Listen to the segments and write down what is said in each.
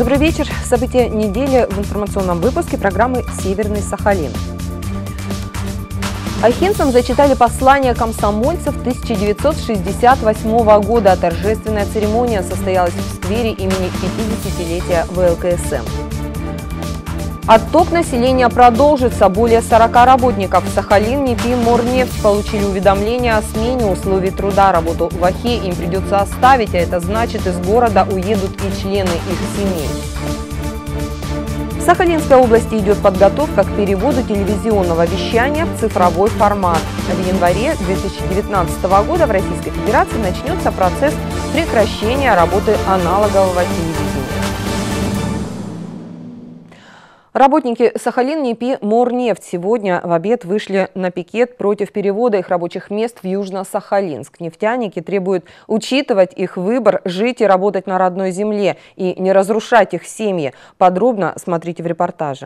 Добрый вечер. События недели в информационном выпуске программы «Северный Сахалин». Ахинцам зачитали послание комсомольцев 1968 года. Торжественная церемония состоялась в сквере имени 50-летия ВЛКСМ. Отток населения продолжится. Более 40 работников Сахалин, НИПИ, Морнефть получили уведомление о смене условий труда. Работу в Ахе им придется оставить, а это значит, из города уедут и члены их семей. В Сахалинской области идет подготовка к переводу телевизионного вещания в цифровой формат. В январе 2019 года в Российской Федерации начнется процесс прекращения работы аналогового телевидения. Работники Сахалин, НИПИ, Морнефть сегодня в обед вышли на пикет против перевода их рабочих мест в Южно-Сахалинск. Нефтяники требуют учитывать их выбор жить и работать на родной земле и не разрушать их семьи. Подробно смотрите в репортаже.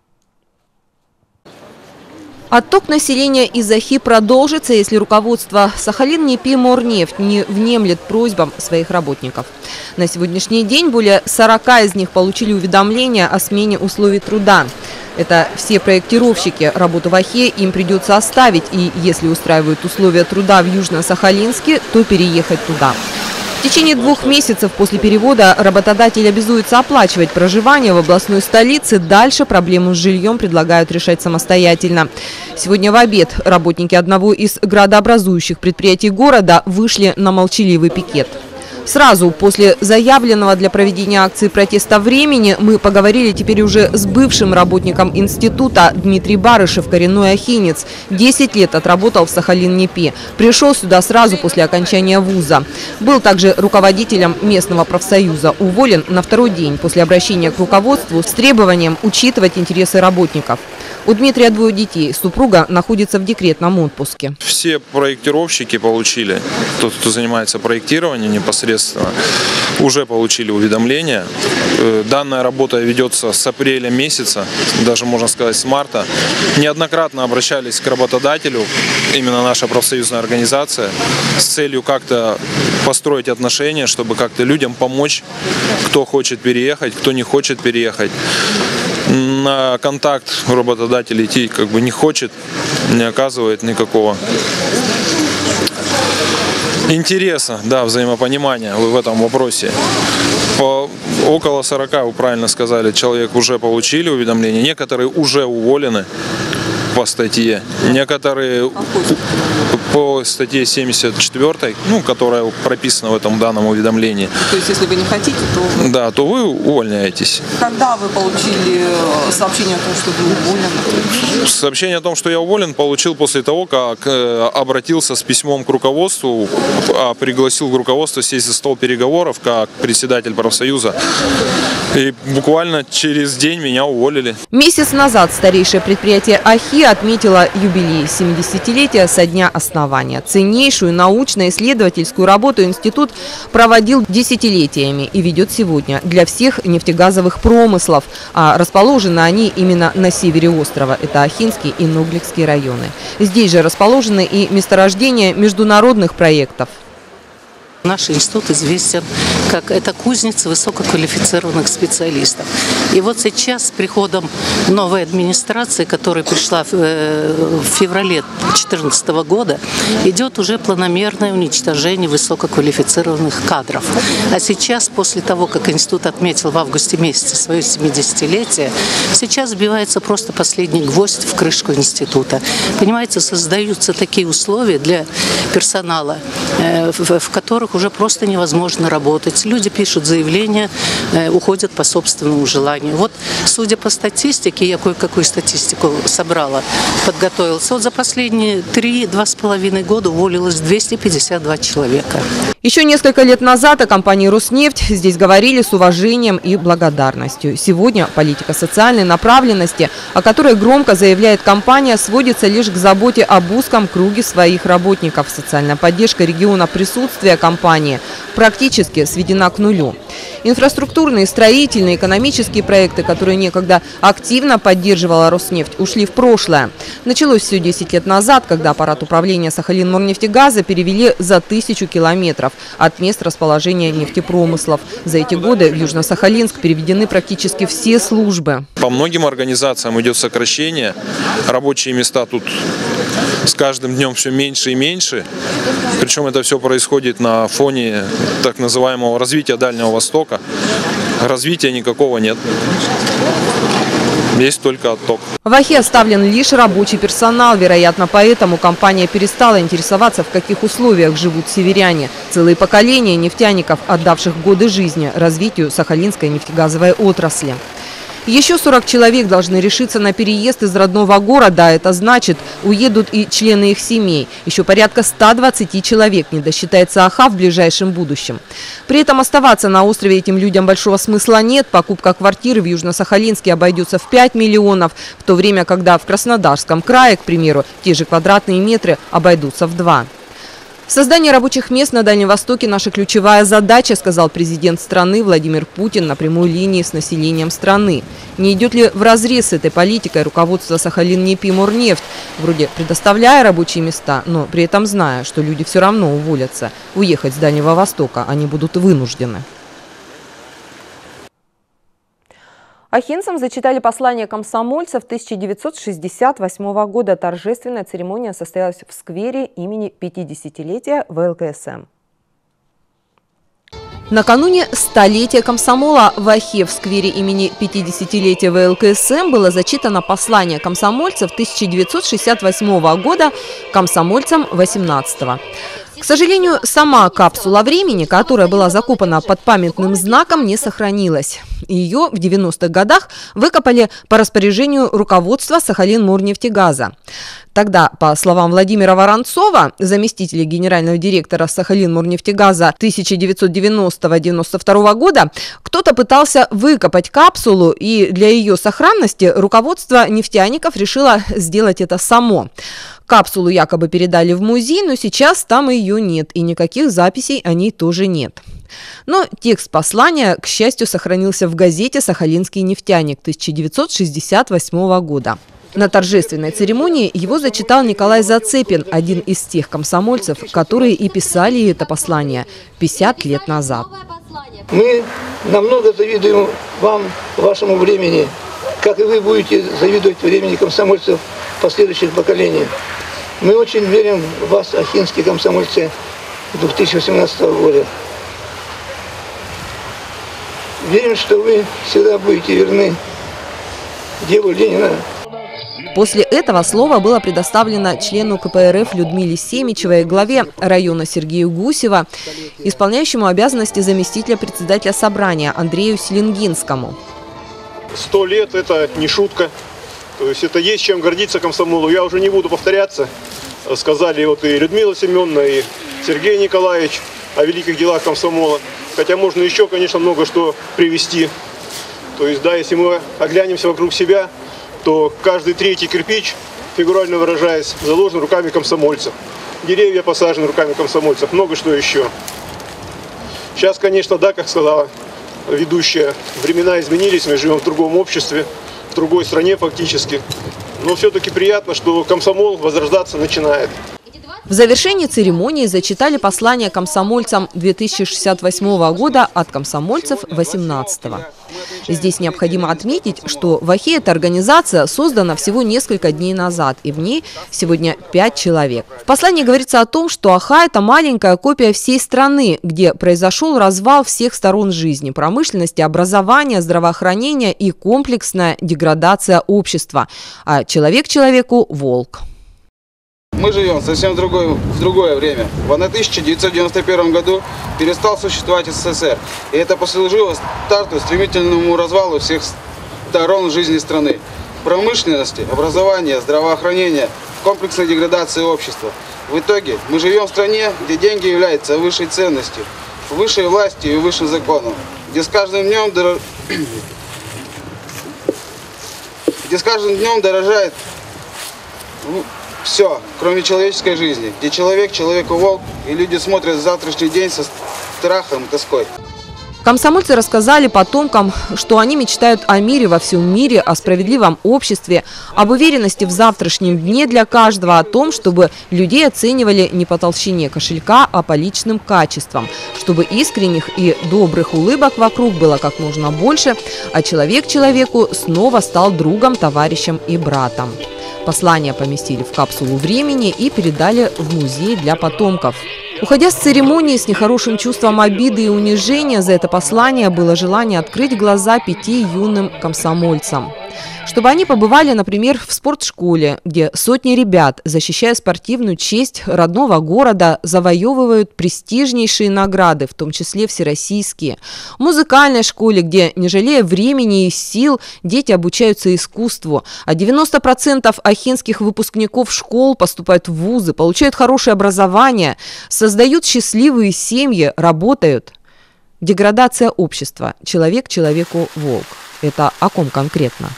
Отток населения из Ахи продолжится, если руководство Сахалин, НИПИ, Морнефть не внемлет просьбам своих работников. На сегодняшний день более 40 из них получили уведомления о смене условий труда. Это все проектировщики. Работу в Ахе им придется оставить, и если устраивают условия труда в Южно-Сахалинске, то переехать туда. В течение 2 месяцев после перевода работодатель обязуется оплачивать проживание в областной столице. Дальше проблему с жильем предлагают решать самостоятельно. Сегодня в обед работники одного из градообразующих предприятий города вышли на молчаливый пикет. Сразу после заявленного для проведения акции протеста времени мы поговорили теперь уже с бывшим работником института. Дмитрий Барышев, коренной ахинец. 10 лет отработал в Сахалин-НИПИ. Пришел сюда сразу после окончания вуза. Был также руководителем местного профсоюза. Уволен на 2-й день после обращения к руководству с требованием учитывать интересы работников. У Дмитрия 2 детей. Супруга находится в декретном отпуске. Все проектировщики получили, тот, кто занимается проектированием непосредственно, уже получили уведомления. Данная работа ведется с апреля месяца, даже можно сказать с марта. Неоднократно обращались к работодателю, именно наша профсоюзная организация, с целью как-то построить отношения, чтобы как-то людям помочь, кто хочет переехать, кто не хочет переехать. На контакт работодатель идти не хочет, не оказывает никакого интереса, взаимопонимания в этом вопросе. Около 40, вы правильно сказали, человек уже получили уведомления, некоторые уже уволены по статье, некоторые по статье 74, которая прописана в этом данном уведомлении. То есть, если вы не хотите, то... Да, то вы увольняетесь. Когда вы получили сообщение о том, что вы уволены? Сообщение о том, что я уволен, получил после того, как обратился с письмом к руководству, пригласил руководство сесть за стол переговоров как председатель профсоюза. И буквально через день меня уволили. Месяц назад старейшее предприятие Ахи отметило юбилей 70-летия со дня основания. Ценнейшую научно-исследовательскую работу институт проводил десятилетиями и ведет сегодня для всех нефтегазовых промыслов. А расположены они именно на севере острова. Это Ахинский и Нугликский районы. Здесь же расположены и месторождения международных проектов. Наш институт известен как это кузница высококвалифицированных специалистов. И вот сейчас с приходом новой администрации, которая пришла в феврале 2014 года, идет уже планомерное уничтожение высококвалифицированных кадров. А сейчас, после того, как институт отметил в августе месяце свое 70-летие, сейчас сбивается просто последний гвоздь в крышку института. Понимаете, создаются такие условия для персонала, в которых уже просто невозможно работать. Люди пишут заявления, уходят по собственному желанию. Вот, судя по статистике, я кое-какую статистику собрала, подготовилась. Вот за последние 2,5 года уволилось 252 человека. Еще несколько лет назад о компании «Роснефть» здесь говорили с уважением и благодарностью. Сегодня политика социальной направленности, о которой громко заявляет компания, сводится лишь к заботе об узком круге своих работников. Социальная поддержка региона, присутствие компании практически сведена к нулю. Инфраструктурные, строительные, экономические проекты, которые некогда активно поддерживала Роснефть, ушли в прошлое. Началось все 10 лет назад, когда аппарат управления Сахалин-Морнефтегаза перевели за 1000 километров. от мест расположения нефтепромыслов. За эти годы в Южно-Сахалинск переведены практически все службы. По многим организациям идет сокращение. Рабочие места тут с каждым днем все меньше и меньше. Причем это все происходит на фоне так называемого развития Дальнего Востока. Развития никакого нет. Есть только отток. В Ахе оставлен лишь рабочий персонал. Вероятно, поэтому компания перестала интересоваться, в каких условиях живут северяне. Целые поколения нефтяников, отдавших годы жизни развитию сахалинской нефтегазовой отрасли. Еще 40 человек должны решиться на переезд из родного города. Это значит, уедут и члены их семей. Еще порядка 120 человек не досчитается Аха в ближайшем будущем. При этом оставаться на острове этим людям большого смысла нет. Покупка квартиры в Южно-Сахалинске обойдется в 5 миллионов, в то время, когда в Краснодарском крае, к примеру, те же квадратные метры обойдутся в 2. Создание рабочих мест на Дальнем Востоке – наша ключевая задача, сказал президент страны Владимир Путин на прямой линии с населением страны. Не идет ли вразрез с этой политикой руководство Сахалиннефть? Вроде предоставляя рабочие места, но при этом зная, что люди все равно уволятся. Уехать с Дальнего Востока они будут вынуждены. Ахинцам зачитали послание комсомольцев 1968 года. Торжественная церемония состоялась в сквере имени 50-летия ВЛКСМ. Накануне столетия комсомола в Ахе в сквере имени 50-летия ВЛКСМ было зачитано послание комсомольцев 1968 года комсомольцам 18-го. К сожалению, сама капсула времени, которая была закопана под памятным знаком, не сохранилась. Ее в 90-х годах выкопали по распоряжению руководства Сахалинморнефтегаза. Тогда, по словам Владимира Воронцова, заместителя генерального директора Сахалинморнефтегаза 1990-92 года, кто-то пытался выкопать капсулу, и для ее сохранности руководство нефтяников решило сделать это само. Капсулу якобы передали в музей, но сейчас там ее нет, и никаких записей о ней тоже нет. Но текст послания, к счастью, сохранился в газете «Сахалинский нефтяник» 1968 года. На торжественной церемонии его зачитал Николай Зацепин, один из тех комсомольцев, которые и писали это послание 50 лет назад. Мы намного завидуем вам, вашему времени, как и вы будете завидовать времени комсомольцев последующих поколений. Мы очень верим в вас, ахинские комсомольцы 2018 года. Верим, что вы всегда будете верны делу Ленина. После этого слово было предоставлено члену КПРФ Людмиле Семичевой, главе района Сергею Гусева, исполняющему обязанности заместителя председателя собрания Андрею Селенгинскому. 100 лет – это не шутка. То есть это есть чем гордиться комсомолу. Я уже не буду повторяться. Сказали вот и Людмила Семеновна, и Сергей Николаевич о великих делах комсомола. Хотя можно еще, конечно, много что привести. То есть, да, если мы оглянемся вокруг себя, то каждый третий кирпич, фигурально выражаясь, заложен руками комсомольцев. Деревья посажены руками комсомольцев, много что еще. Сейчас, конечно, да, как сказала ведущая, времена изменились, мы живем в другом обществе, в другой стране фактически. Но все-таки приятно, что комсомол возрождаться начинает. В завершении церемонии зачитали послание комсомольцам 2068 года от комсомольцев 18-го. Здесь необходимо отметить, что в Ахе эта организация создана всего несколько дней назад, и в ней сегодня 5 человек. В послании говорится о том, что Аха – это маленькая копия всей страны, где произошел развал всех сторон жизни – промышленности, образования, здравоохранения и комплексная деградация общества. А человек человеку – волк. Мы живем совсем в другое время. В 1991 году перестал существовать СССР. И это послужило старту стремительному развалу всех сторон жизни страны. Промышленности, образования, здравоохранения, комплексной деградации общества. В итоге мы живем в стране, где деньги являются высшей ценностью, высшей властью и высшим законом. Где с каждым днем дорожает все, кроме человеческой жизни, где человек человеку волк, и люди смотрят завтрашний день со страхом и тоской. Комсомольцы рассказали потомкам, что они мечтают о мире во всем мире, о справедливом обществе, об уверенности в завтрашнем дне для каждого, о том, чтобы людей оценивали не по толщине кошелька, а по личным качествам, чтобы искренних и добрых улыбок вокруг было как можно больше, а человек человеку снова стал другом, товарищем и братом. Послание поместили в капсулу времени и передали в музей для потомков. Уходя с церемонии с нехорошим чувством обиды и унижения, за это послание было желание открыть глаза 5 юным комсомольцам. Чтобы они побывали, например, в спортшколе, где сотни ребят, защищая спортивную честь родного города, завоевывают престижнейшие награды, в том числе всероссийские. В музыкальной школе, где, не жалея времени и сил, дети обучаются искусству. А 90% ахинских выпускников школ поступают в вузы, получают хорошее образование, создают счастливые семьи, работают. Деградация общества. Человек человеку волк. Это о ком конкретно?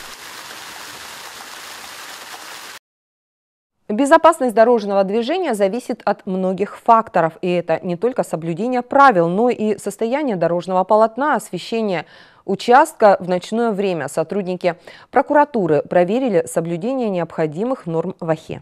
Безопасность дорожного движения зависит от многих факторов. И это не только соблюдение правил, но и состояние дорожного полотна, освещение участка в ночное время. Сотрудники прокуратуры проверили соблюдение необходимых норм в Ахе.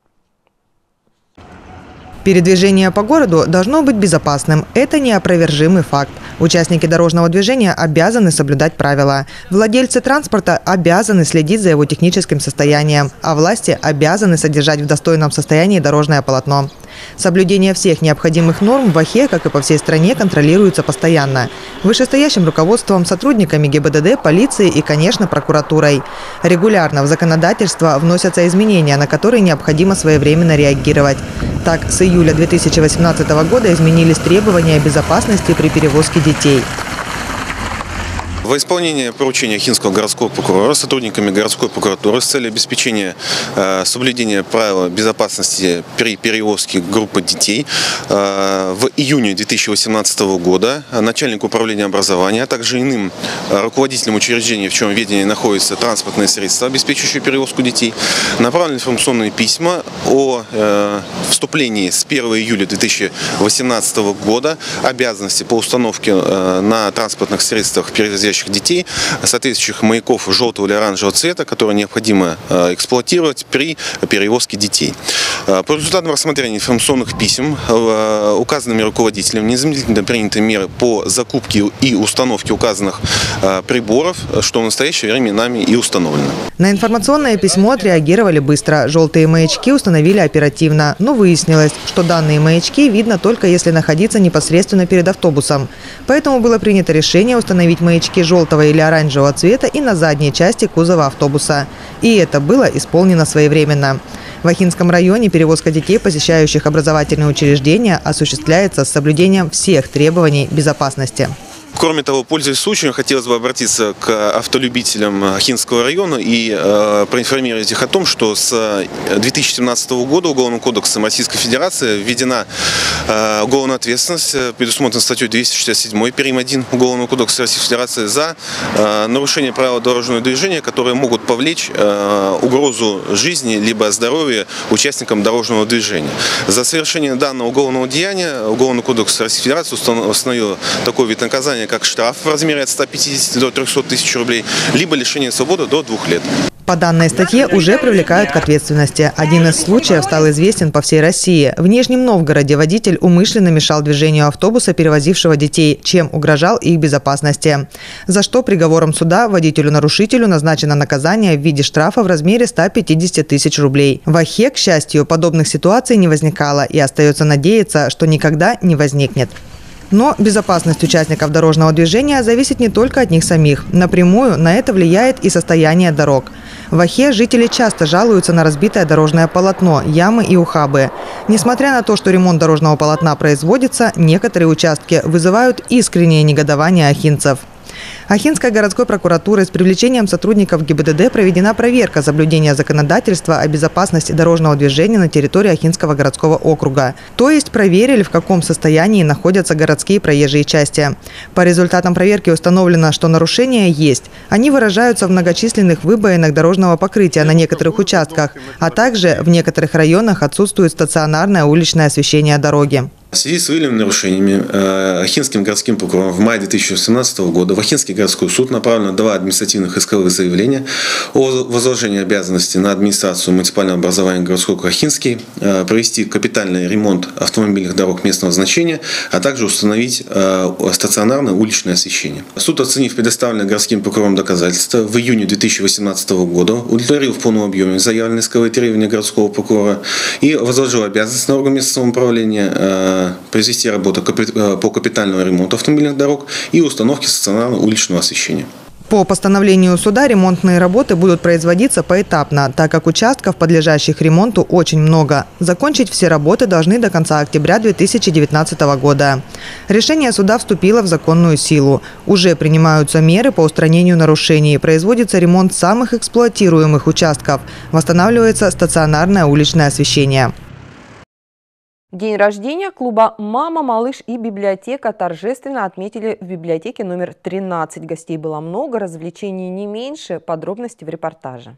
Передвижение по городу должно быть безопасным. Это неопровержимый факт. Участники дорожного движения обязаны соблюдать правила. Владельцы транспорта обязаны следить за его техническим состоянием, а власти обязаны содержать в достойном состоянии дорожное полотно. Соблюдение всех необходимых норм в Ахе, как и по всей стране, контролируется постоянно. Вышестоящим руководством, сотрудниками ГИБДД, полиции и, конечно, прокуратурой. Регулярно в законодательство вносятся изменения, на которые необходимо своевременно реагировать. Так, с июля 2018 года изменились требования безопасности при перевозке детей. Во исполнение поручения Ахинского городского прокурора сотрудниками городской прокуратуры с целью обеспечения соблюдения правил безопасности при перевозке группы детей в июне 2018 года начальник управления образования, а также иным руководителям учреждений, в чем ведении находятся транспортные средства, обеспечивающие перевозку детей, направлены информационные письма о вступлении с 1 июля 2018 года обязанности по установке на транспортных средствах, перевозящих детей, соответствующих маяков желтого или оранжевого цвета, которые необходимо эксплуатировать при перевозке детей. По результатам рассмотрения информационных писем указанными руководителями незамедлительно приняты меры по закупке и установке указанных приборов, что в настоящее время нами и установлено. На информационное письмо отреагировали быстро. Желтые маячки установили оперативно. Но выяснилось, что данные маячки видно только если находиться непосредственно перед автобусом. Поэтому было принято решение установить маячки желтого или оранжевого цвета и на задней части кузова автобуса. И это было исполнено своевременно. В Ахинском районе перевозка детей, посещающих образовательные учреждения, осуществляется с соблюдением всех требований безопасности. Кроме того, пользуясь случаем, хотелось бы обратиться к автолюбителям Ахинского района и проинформировать их о том, что с 2017 года Уголовным кодексом Российской Федерации введена уголовная ответственность, предусмотрена статьей 267 перим. 1 Уголовного кодекса Российской Федерации за нарушение правил дорожного движения, которые могут повлечь угрозу жизни либо здоровья участникам дорожного движения. За совершение данного уголовного деяния Уголовный кодекс Российской Федерации установил такой вид наказания, как штраф в размере от 150 до 300 тысяч рублей, либо лишение свободы до 2 лет. По данной статье уже привлекают к ответственности. Один из случаев стал известен по всей России. В Нижнем Новгороде водитель умышленно мешал движению автобуса, перевозившего детей, чем угрожал их безопасности. За что приговором суда водителю-нарушителю назначено наказание в виде штрафа в размере 150 тысяч рублей. В Ахе, к счастью, подобных ситуаций не возникало, и остается надеяться, что никогда не возникнет. Но безопасность участников дорожного движения зависит не только от них самих. Напрямую на это влияет и состояние дорог. В Ахе жители часто жалуются на разбитое дорожное полотно, ямы и ухабы. Несмотря на то, что ремонт дорожного полотна производится, некоторые участки вызывают искреннее негодование ахинцев. Ахинской городской прокуратурой с привлечением сотрудников ГИБДД проведена проверка соблюдения законодательства о безопасности дорожного движения на территории Ахинского городского округа. То есть проверили, в каком состоянии находятся городские проезжие части. По результатам проверки установлено, что нарушения есть. Они выражаются в многочисленных выбоинах дорожного покрытия на некоторых участках, а также в некоторых районах отсутствует стационарное уличное освещение дороги. В связи с выявленными нарушениями Охинским городским прокурором в мае 2018 года в Охинский городской суд направлено 2 административных исковых заявления о возложении обязанности на администрацию муниципального образования городской округ Охинский провести капитальный ремонт автомобильных дорог местного значения, а также установить стационарное уличное освещение. Суд, оценив предоставленные городским прокурором доказательства, в июне 2018 года удовлетворил в полном объеме заявленные исковые требования городского прокурора и возложил обязанность на орган местного самоуправления произвести работу по капитальному ремонту автомобильных дорог и установке стационарного уличного освещения. По постановлению суда ремонтные работы будут производиться поэтапно, так как участков, подлежащих ремонту, очень много. Закончить все работы должны до конца октября 2019 года. Решение суда вступило в законную силу. Уже принимаются меры по устранению нарушений. Производится ремонт самых эксплуатируемых участков. Восстанавливается стационарное уличное освещение. День рождения клуба «Мама, малыш» и библиотека торжественно отметили в библиотеке номер 13. Гостей было много, развлечений не меньше. Подробности в репортаже.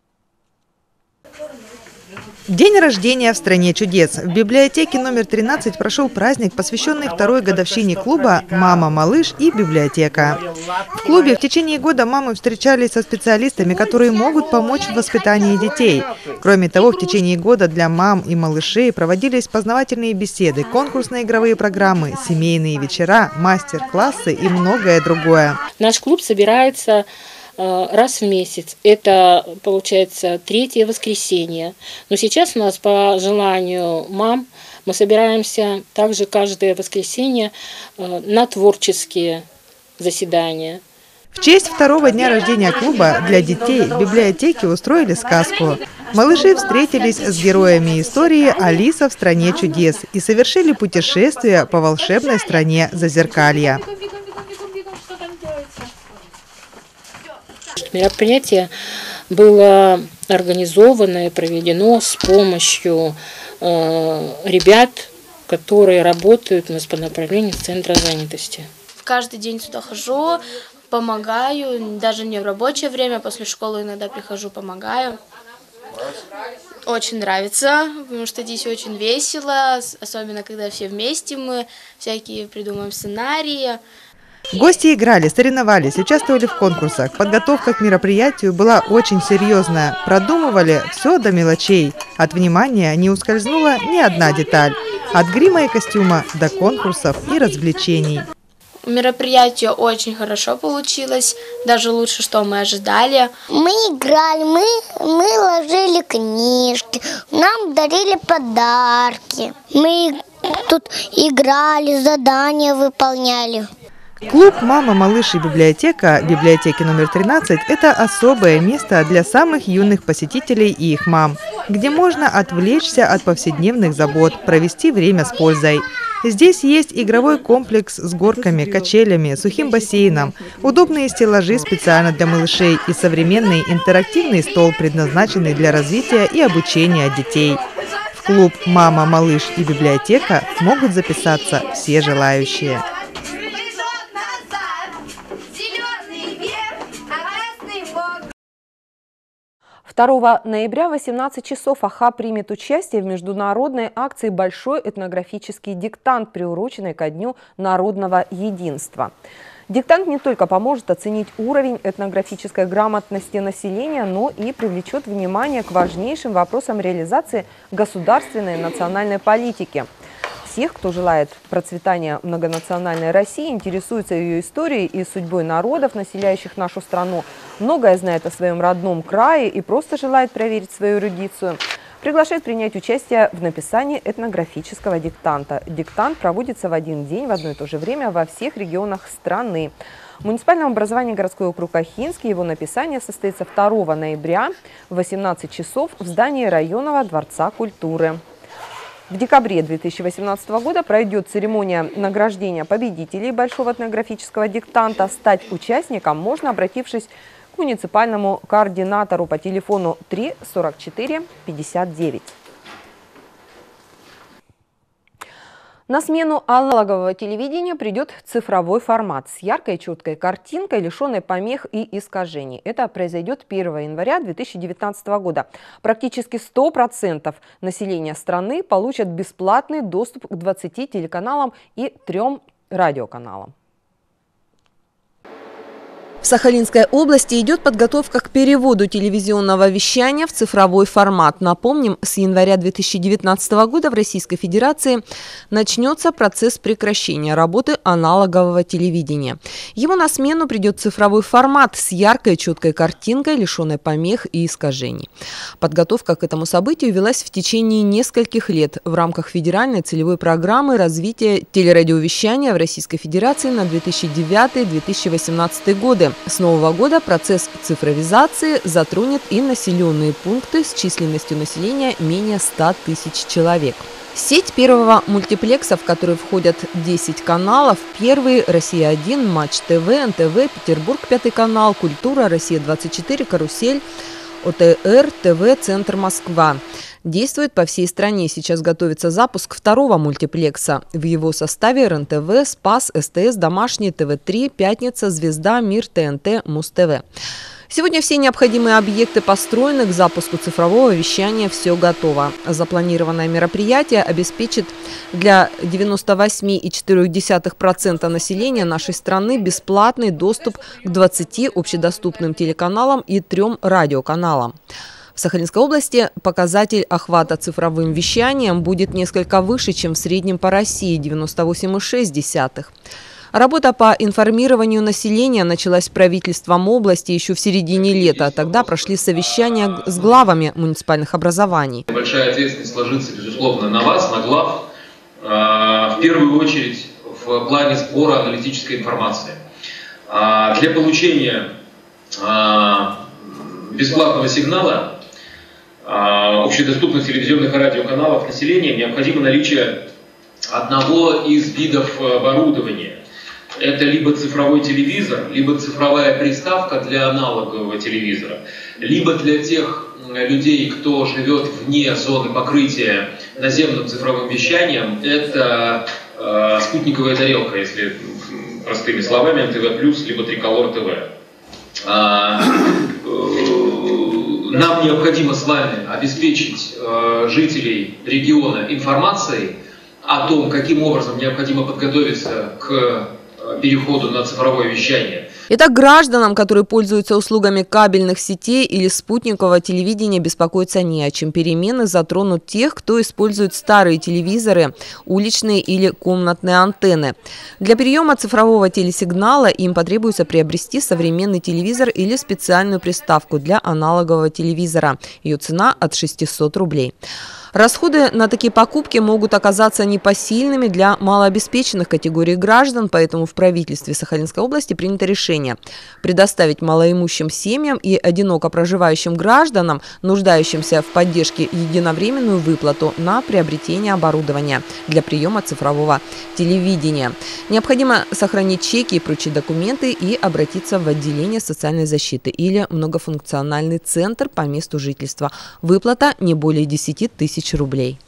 День рождения в стране чудес. В библиотеке номер 13 прошел праздник, посвященный 2-й годовщине клуба «Мама, малыш» и библиотека. В клубе в течение года мамы встречались со специалистами, которые могут помочь в воспитании детей. Кроме того, в течение года для мам и малышей проводились познавательные беседы, конкурсные игровые программы, семейные вечера, мастер-классы и многое другое. Наш клуб собирается раз в месяц. Это, получается, 3-е воскресенье. Но сейчас у нас, по желанию мам, мы собираемся также каждое воскресенье на творческие заседания. В честь 2-го дня рождения клуба для детей в библиотеке устроили сказку. Малыши встретились с героями истории «Алиса в стране чудес» и совершили путешествие по волшебной стране Зазеркалья. Мероприятие было организовано и проведено с помощью ребят, которые работают у нас по направлению Центра занятости. Каждый день сюда хожу, помогаю, даже не в рабочее время, после школы иногда прихожу, помогаю. Очень нравится, потому что здесь очень весело, особенно когда все вместе мы всякие придумываем сценарии. Гости играли, соревновались, участвовали в конкурсах. Подготовка к мероприятию была очень серьезная. Продумывали все до мелочей. От внимания не ускользнула ни одна деталь. От грима и костюма до конкурсов и развлечений. Мероприятие очень хорошо получилось, даже лучше, что мы ожидали. Мы играли, мы ложили книжки, нам дарили подарки. Мы тут играли, задания выполняли. Клуб «Мама, малыш» и библиотека библиотеки номер 13 – это особое место для самых юных посетителей и их мам, где можно отвлечься от повседневных забот, провести время с пользой. Здесь есть игровой комплекс с горками, качелями, сухим бассейном, удобные стеллажи специально для малышей и современный интерактивный стол, предназначенный для развития и обучения детей. В клуб «Мама, малыш» и библиотека могут записаться все желающие. 2 ноября в 18 часов АХА примет участие в международной акции «Большой этнографический диктант», приуроченной ко Дню народного единства. Диктант не только поможет оценить уровень этнографической грамотности населения, но и привлечет внимание к важнейшим вопросам реализации государственной и национальной политики. Всех, кто желает процветания многонациональной России, интересуется ее историей и судьбой народов, населяющих нашу страну, многое знает о своем родном крае и просто желает проверить свою эрудицию, приглашает принять участие в написании этнографического диктанта. Диктант проводится в один день в одно и то же время во всех регионах страны. В муниципальном образовании городской округ Охинский его написание состоится 2 ноября в 18 часов в здании районного дворца культуры. В декабре 2018 года пройдет церемония награждения победителей Большого этнографического диктанта. Стать участником можно, обратившись к муниципальному координатору по телефону 3 44 59. На смену аналогового телевидения придет цифровой формат с яркой и четкой картинкой, лишенной помех и искажений. Это произойдет 1 января 2019 года. Практически 100% населения страны получат бесплатный доступ к 20 телеканалам и 3 радиоканалам. В Сахалинской области идет подготовка к переводу телевизионного вещания в цифровой формат. Напомним, с января 2019 года в Российской Федерации начнется процесс прекращения работы аналогового телевидения. Ему на смену придет цифровой формат с яркой и четкой картинкой, лишенной помех и искажений. Подготовка к этому событию велась в течение нескольких лет в рамках федеральной целевой программы развития телерадиовещания в Российской Федерации на 2009-2018 годы. С нового года процесс цифровизации затронет и населенные пункты с численностью населения менее 100 тысяч человек. Сеть первого мультиплекса, в который входят 10 каналов, Первый, Россия-1, Матч ТВ, НТВ, Петербург, 5 канал, Культура, Россия-24, Карусель, ОТР, ТВ, Центр Москва. Действует по всей стране. Сейчас готовится запуск второго мультиплекса. В его составе РНТВ, Спас, СТС, Домашний, ТВ3, Пятница, Звезда, Мир, ТНТ, Муз-ТВ. Сегодня все необходимые объекты построены, к запуску цифрового вещания все готово. Запланированное мероприятие обеспечит для 98,4% населения нашей страны бесплатный доступ к 20 общедоступным телеканалам и 3 радиоканалам. В Сахалинской области показатель охвата цифровым вещанием будет несколько выше, чем в среднем по России – 98,6%. Работа по информированию населения началась правительством области еще в середине лета. Тогда прошли совещания с главами муниципальных образований. Большая ответственность ложится, безусловно, на вас, на глав, в первую очередь в плане сбора аналитической информации. Для получения бесплатного сигнала общедоступных телевизионных и радиоканалов населения необходимо наличие одного из видов оборудования. Это либо цифровой телевизор, либо цифровая приставка для аналогового телевизора, либо для тех людей, кто живет вне зоны покрытия наземным цифровым вещанием, это спутниковая тарелка, если простыми словами, НТВ+, либо Триколор ТВ. Нам необходимо с вами обеспечить жителей региона информацией о том, каким образом необходимо подготовиться к переходу на цифровое вещание. Итак, гражданам, которые пользуются услугами кабельных сетей или спутникового телевидения, беспокоиться не о чем. Перемены затронут тех, кто использует старые телевизоры, уличные или комнатные антенны. Для приема цифрового телесигнала им потребуется приобрести современный телевизор или специальную приставку для аналогового телевизора. Ее цена от 600 рублей. Расходы на такие покупки могут оказаться непосильными для малообеспеченных категорий граждан, поэтому в правительстве Сахалинской области принято решение предоставить малоимущим семьям и одиноко проживающим гражданам, нуждающимся в поддержке, единовременную выплату на приобретение оборудования для приема цифрового телевидения. Необходимо сохранить чеки и прочие документы и обратиться в отделение социальной защиты или многофункциональный центр по месту жительства. Выплата не более 10 тысяч рублей.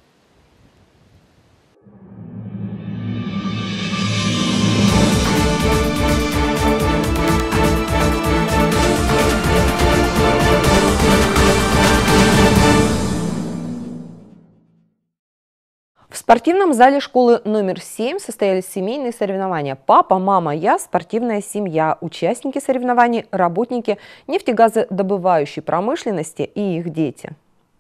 В спортивном зале школы номер 7 состоялись семейные соревнования «Папа, мама, я. Спортивная семья». Участники соревнований – работники нефтегазодобывающей промышленности и их дети.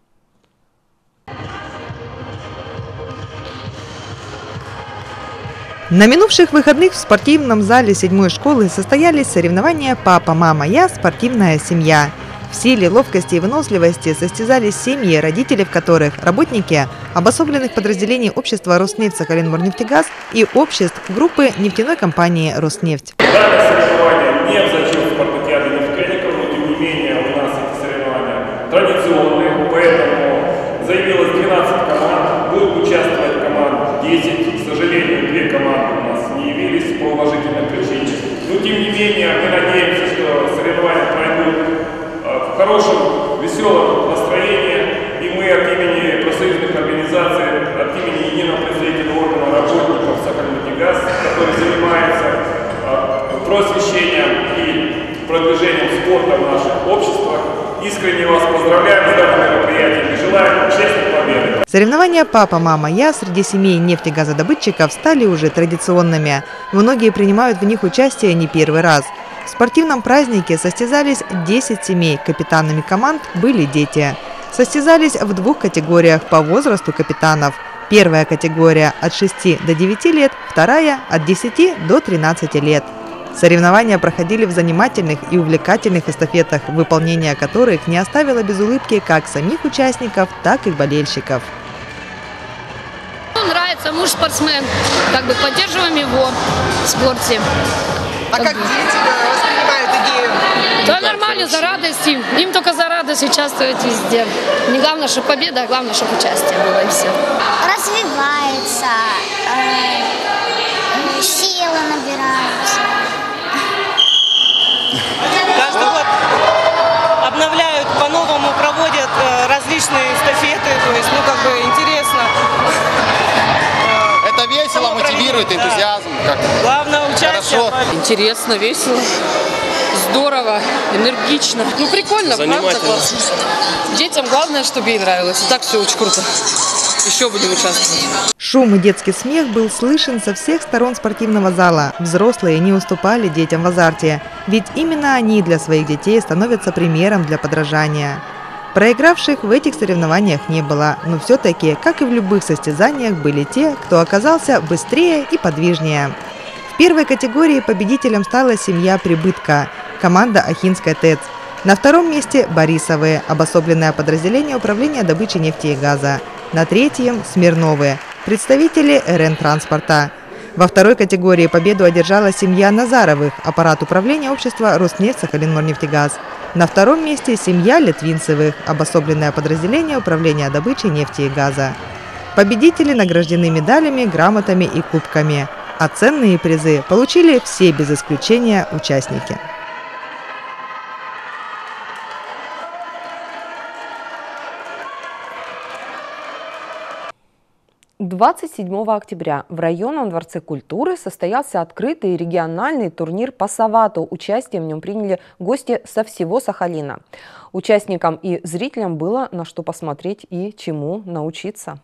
На минувших выходных в спортивном зале 7-й школы состоялись соревнования «Папа, мама, я. Спортивная семья». В силе, ловкости и выносливости состязались семьи, родители в которых работники обособленных подразделений общества «Роснефть Сахалинморнефтегаз» и обществ группы нефтяной компании «Роснефть». Данное соревнование не в зачет спартакиады нефтяников, но тем не менее у нас эти соревнования традиционные, поэтому заявилось 12 команд, будут участвовать команд 10, к сожалению, 2 команды у нас не явились по уважительным причинам. Но тем не менее мы надеемся, что соревнования пройдут в хорошем, веселом настроении, и мы от имени профсоюзных организаций, от имени единого представительного органа который занимается просвещением и продвижением спорта в наших обществах. Искренне вас поздравляем с данным мероприятием и желаем честной победы. Соревнования «Папа, мама, я» среди семей нефтегазодобытчиков стали уже традиционными. Многие принимают в них участие не первый раз. В спортивном празднике состязались 10 семей. Капитанами команд были дети. Состязались в 2 категориях по возрасту капитанов. Первая категория от 6 до 9 лет, вторая от 10 до 13 лет. Соревнования проходили в занимательных и увлекательных эстафетах, выполнение которых не оставило без улыбки как самих участников, так и болельщиков. Нравится, муж спортсмен, поддерживаем его в спорте. А как дети воспринимают идею? Да, нормально, за радость им только за радость участвовать везде. Не главное, чтобы победа, а главное, чтобы участие было, и все. Развивается, силы набираются. Каждый год обновляют, по-новому проводят различные эстафеты, то есть, интересно. Это весело, мотивирует, энтузиазм. Главное участие. Хорошо. Интересно, весело, здорово, энергично. Прикольно, правда, классно. Детям главное, чтобы ей нравилось. И так все очень круто. Еще будем участвовать. Шум и детский смех был слышен со всех сторон спортивного зала. Взрослые не уступали детям в азарте, ведь именно они для своих детей становятся примером для подражания. Проигравших в этих соревнованиях не было, но все-таки, как и в любых состязаниях, были те, кто оказался быстрее и подвижнее. В первой категории победителем стала семья Прибытка, команда Ахинская ТЭЦ. На втором месте Борисовы, обособленное подразделение управления добычей нефти и газа. На третьем – Смирновы, представители РН-транспорта. Во второй категории победу одержала семья Назаровых, аппарат управления общества «Роснефть Сахалинморнефтегаз». На втором месте семья Литвинцевых, обособленное подразделение управления добычей нефти и газа. Победители награждены медалями, грамотами и кубками. А ценные призы получили все без исключения участники. 27 октября в районном дворце культуры состоялся открытый региональный турнир по Савату. Участие в нем приняли гости со всего Сахалина. Участникам и зрителям было на что посмотреть и чему научиться.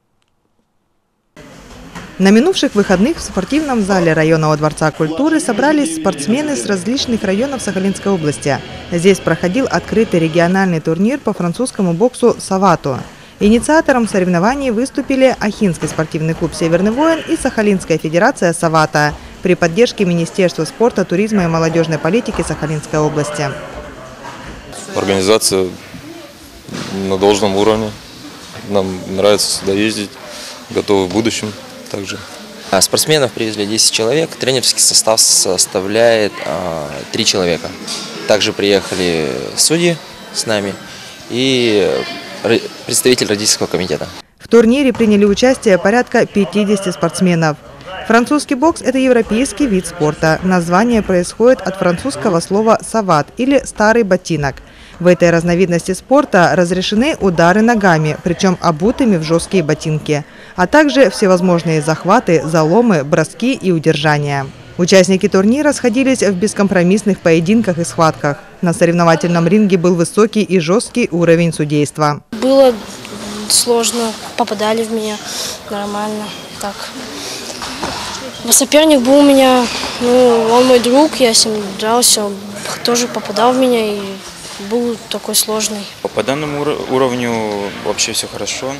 На минувших выходных в спортивном зале районного дворца культуры собрались спортсмены с различных районов Сахалинской области. Здесь проходил открытый региональный турнир по французскому боксу «Савату». Инициатором соревнований выступили Ахинский спортивный клуб «Северный воин» и Сахалинская федерация «Савата» при поддержке Министерства спорта, туризма и молодежной политики Сахалинской области. Организация на должном уровне. Нам нравится сюда ездить, готовы в будущем также. Спортсменов привезли 10 человек, тренерский состав составляет 3 человека. Также приехали судьи с нами и представитель родительского комитета. В турнире приняли участие порядка 50 спортсменов. Французский бокс – это европейский вид спорта. Название происходит от французского слова «сават» или «старый ботинок». В этой разновидности спорта разрешены удары ногами, причем обутыми в жесткие ботинки, а также всевозможные захваты, заломы, броски и удержания. Участники турнира сходились в бескомпромиссных поединках и схватках. На соревновательном ринге был высокий и жесткий уровень судейства. Было сложно, попадали в меня нормально. Так. Соперник был у меня, он мой друг, я с ним дрался, он тоже попадал в меня и был такой сложный. По данному уровню вообще все хорошо.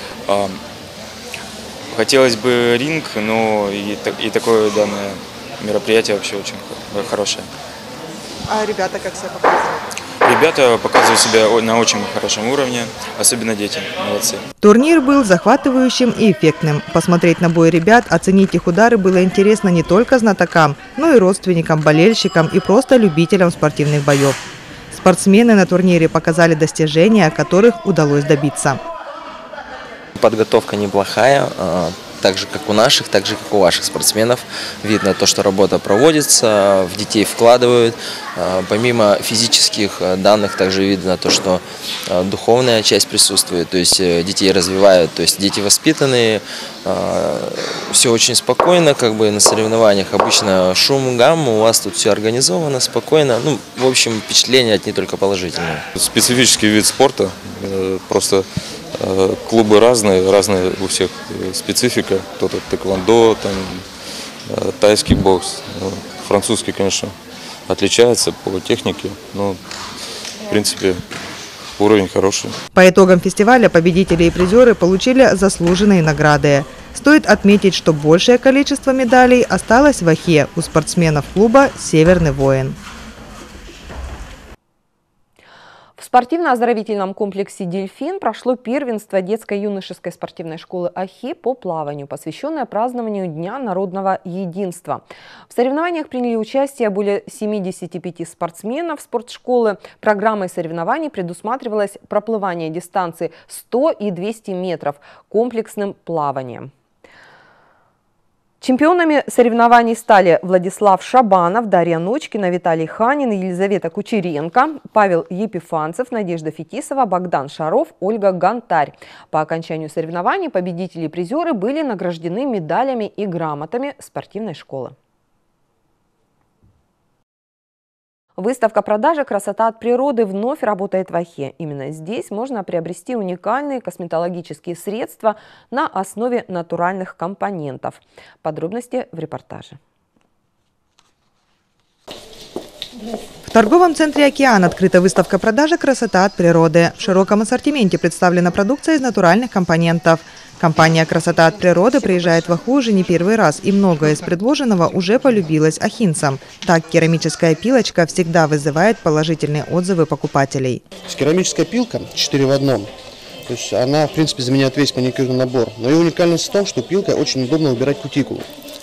Хотелось бы ринг, но и такое данное мероприятие вообще очень хорошее. А ребята как себя показывают? Ребята показывают себя на очень хорошем уровне, особенно дети, молодцы. Турнир был захватывающим и эффектным. Посмотреть на бой ребят, оценить их удары было интересно не только знатокам, но и родственникам, болельщикам и просто любителям спортивных боев. Спортсмены на турнире показали достижения, которых удалось добиться. Подготовка неплохая, так же, как у наших, так же, как у ваших спортсменов. Видно то, что работа проводится, в детей вкладывают. Помимо физических данных, также видно то, что духовная часть присутствует, то есть детей развивают, то есть дети воспитанные, все очень спокойно, как бы на соревнованиях обычно шум, гам, у вас тут все организовано, спокойно, ну, в общем, впечатления от не только положительные. Специфический вид спорта, просто клубы разные у всех специфика, кто-то тэквондо, там, тайский бокс, французский, конечно, отличается по технике, но в принципе уровень хороший. По итогам фестиваля победители и призеры получили заслуженные награды. Стоит отметить, что большее количество медалей осталось в Охе у спортсменов клуба «Северный воин». В спортивно-оздоровительном комплексе «Дельфин» прошло первенство детско-юношеской спортивной школы Охи по плаванию, посвященное празднованию Дня народного единства. В соревнованиях приняли участие более 75 спортсменов спортшколы. Программой соревнований предусматривалось проплывание дистанции 100 и 200 метров комплексным плаванием. Чемпионами соревнований стали Владислав Шабанов, Дарья Ночкина, Виталий Ханин, Елизавета Кучеренко, Павел Епифанцев, Надежда Фетисова, Богдан Шаров, Ольга Гонтарь. По окончанию соревнований победители и призеры были награждены медалями и грамотами спортивной школы. Выставка-продажа «Красота от природы» вновь работает в Охе. Именно здесь можно приобрести уникальные косметологические средства на основе натуральных компонентов. Подробности в репортаже. В торговом центре «Океан» открыта выставка-продажа «Красота от природы». В широком ассортименте представлена продукция из натуральных компонентов. Компания «Красота от природы» приезжает в Оху уже не первый раз, и многое из предложенного уже полюбилось охинцам. Так, керамическая пилочка всегда вызывает положительные отзывы покупателей. Керамическая пилка 4 в 1. То есть она, в принципе, заменяет весь маникюрный набор. Но ее уникальность в том, что пилкой очень удобно убирать кутикулу.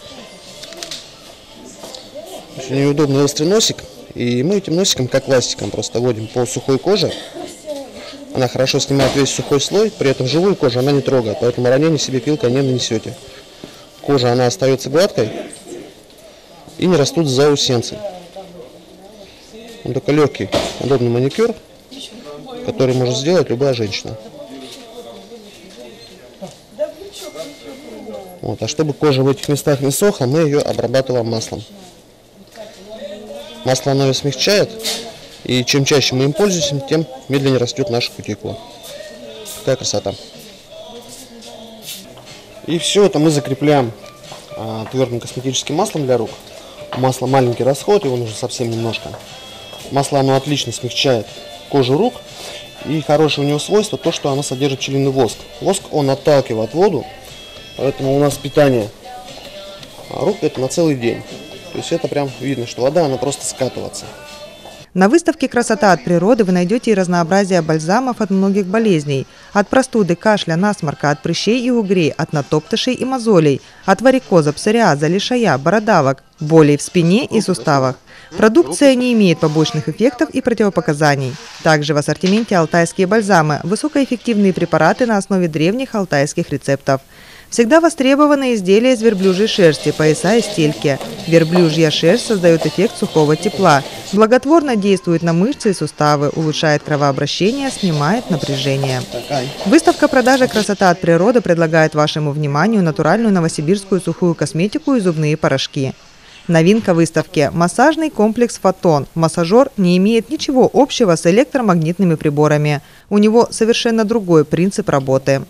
У нее удобный острый носик, и мы этим носиком, как ластиком, просто вводим по сухой коже. Она хорошо снимает весь сухой слой, при этом живую кожу она не трогает, поэтому ранений себе пилкой не нанесете. Кожа она остается гладкой и не растут заусенцы. Он такой легкий, удобный маникюр, который может сделать любая женщина. Вот, а чтобы кожа в этих местах не сохла, мы ее обрабатываем маслом. Масло оно ее смягчает. И чем чаще мы им пользуемся, тем медленнее растет наша кутикула. Такая красота. И все это мы закрепляем твердым косметическим маслом для рук. У масла маленький расход, его нужно совсем немножко. Масло оно отлично смягчает кожу рук. И хорошее у него свойство то, что оно содержит пчелиный воск. Воск он отталкивает воду, поэтому у нас питание рук это на целый день. То есть это прям видно, что вода она просто скатывается. На выставке «Красота от природы» вы найдете и разнообразие бальзамов от многих болезней. От простуды, кашля, насморка, от прыщей и угрей, от натоптышей и мозолей, от варикоза, псориаза, лишая, бородавок, болей в спине и суставах. Продукция не имеет побочных эффектов и противопоказаний. Также в ассортименте алтайские бальзамы – высокоэффективные препараты на основе древних алтайских рецептов. Всегда востребованы изделия из верблюжьей шерсти, пояса и стельки. Верблюжья шерсть создает эффект сухого тепла, благотворно действует на мышцы и суставы, улучшает кровообращение, снимает напряжение. Выставка-продажа «Красота от природы» предлагает вашему вниманию натуральную новосибирскую сухую косметику и зубные порошки. Новинка выставки – массажный комплекс «Фотон». Массажер не имеет ничего общего с электромагнитными приборами. У него совершенно другой принцип работы.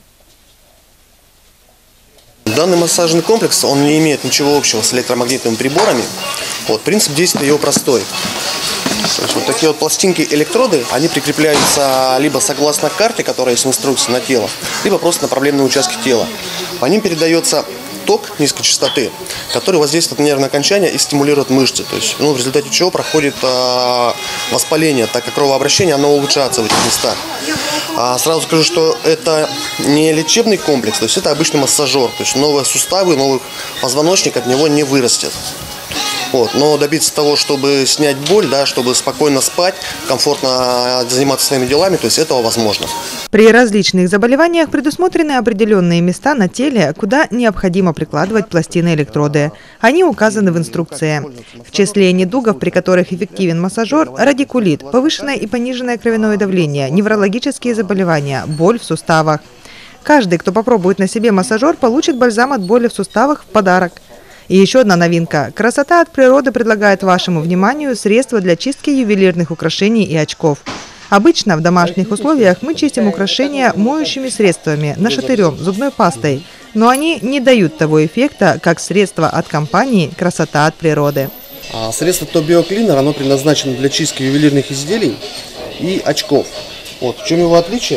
Данный массажный комплекс, он не имеет ничего общего с электромагнитными приборами. Вот, принцип действия его простой. То есть вот такие вот пластинки электроды, они прикрепляются либо согласно карте, которая есть в инструкции на тело, либо просто на проблемные участки тела. По ним передается ток низкой частоты, который воздействует на нервное окончание и стимулирует мышцы. То есть, в результате чего проходит воспаление, так как кровообращение оно улучшается в этих местах. Сразу скажу, что это не лечебный комплекс, то есть это обычный массажер. То есть новые суставы, новый позвоночник от него не вырастет. Вот. Но добиться того, чтобы снять боль, да, чтобы спокойно спать, комфортно заниматься своими делами, то есть этого возможно. При различных заболеваниях предусмотрены определенные места на теле, куда необходимо прикладывать пластины-электроды. Они указаны в инструкции. В числе недугов, при которых эффективен массажер, радикулит, повышенное и пониженное кровяное давление, неврологические заболевания, боль в суставах. Каждый, кто попробует на себе массажер, получит бальзам от боли в суставах в подарок. И еще одна новинка. «Красота от природы» предлагает вашему вниманию средства для чистки ювелирных украшений и очков. Обычно в домашних условиях мы чистим украшения моющими средствами, нашатырем, зубной пастой. Но они не дают того эффекта, как средства от компании «Красота от природы». Средство Tobio Cleaner, оно предназначено для чистки ювелирных изделий и очков. Вот. В чем его отличие?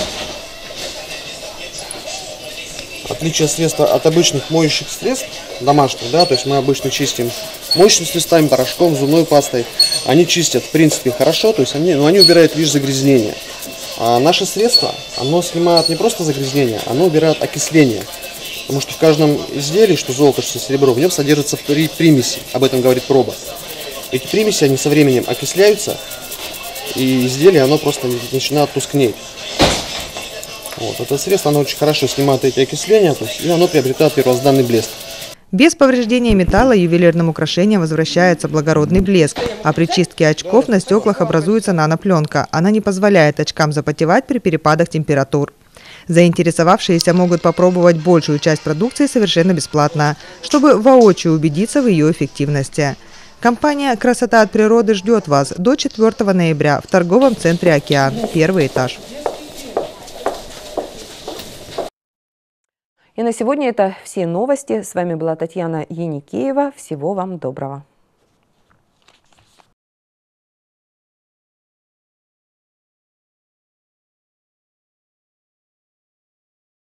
Отличие средства от обычных моющих средств, домашних, да, то есть мы обычно чистим моющими средствами, порошком, зубной пастой. Они чистят, в принципе, хорошо, то есть они убирают лишь загрязнение. А наше средство, оно снимает не просто загрязнение, оно убирает окисление. Потому что в каждом изделии, что золото, что серебро, в нем содержатся примеси, об этом говорит проба. Эти примеси, они со временем окисляются, и изделие, оно просто начинает тускнеть. Вот. Это средство, оно очень хорошо снимает эти окисления, то есть, и оно приобретает первозданный блеск. Без повреждения металла ювелирным украшениям возвращается благородный блеск, а при чистке очков на стеклах образуется нанопленка. Она не позволяет очкам запотевать при перепадах температур. Заинтересовавшиеся могут попробовать большую часть продукции совершенно бесплатно, чтобы воочию убедиться в ее эффективности. Компания «Красота от природы» ждет вас до 4 ноября в торговом центре «Океан», 1-й этаж. И на сегодня это все новости. С вами была Татьяна Еникеева. Всего вам доброго.